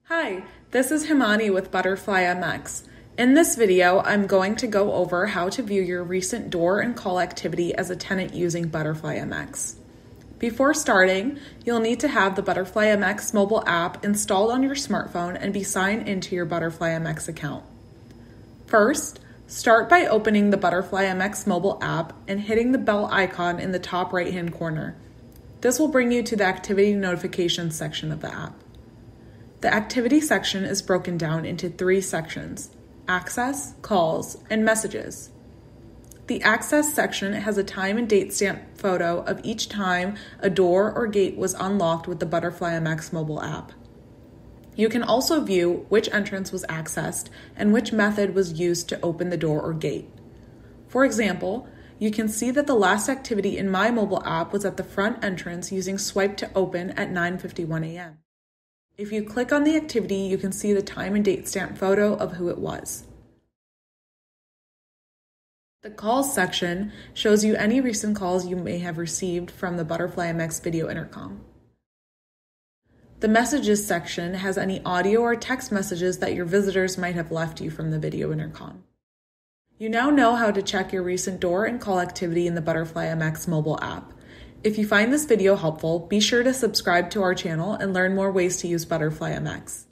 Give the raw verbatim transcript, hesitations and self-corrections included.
Hi, this is Himani with ButterflyMX. In this video, I'm going to go over how to view your recent door and call activity as a tenant using ButterflyMX. Before starting, you'll need to have the ButterflyMX mobile app installed on your smartphone and be signed into your ButterflyMX account. First, start by opening the ButterflyMX mobile app and hitting the bell icon in the top right-hand corner. This will bring you to the activity notifications section of the app. The activity section is broken down into three sections: access, calls, and messages. The access section has a time and date stamp photo of each time a door or gate was unlocked with the ButterflyMX mobile app. You can also view which entrance was accessed and which method was used to open the door or gate. For example, you can see that the last activity in my mobile app was at the front entrance using swipe to open at nine fifty-one a m If you click on the activity, you can see the time and date stamp photo of who it was. The calls section shows you any recent calls you may have received from the ButterflyMX video intercom. The messages section has any audio or text messages that your visitors might have left you from the video intercom. You now know how to check your recent door and call activity in the ButterflyMX mobile app. If you find this video helpful, be sure to subscribe to our channel and learn more ways to use ButterflyMX.